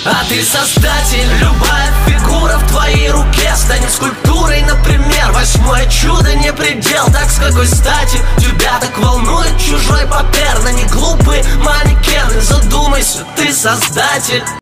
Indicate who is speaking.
Speaker 1: А ты создатель. Любая фигура в твоей руке станет скульптурой, например. Восьмое чудо не предел. Так с какой стати тебя так волнует чужой паперно? Не глупые манекены, задумайся, ты создатель.